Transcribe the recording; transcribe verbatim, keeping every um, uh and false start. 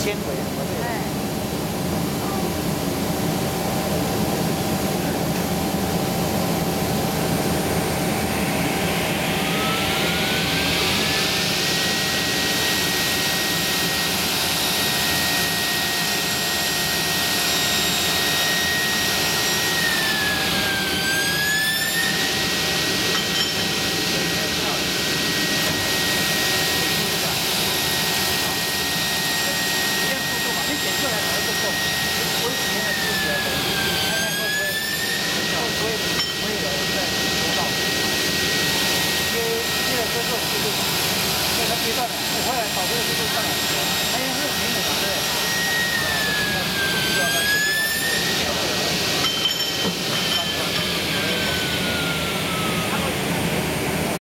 纤维什么的。 哎。阶段的，我后来跑这个速度上来。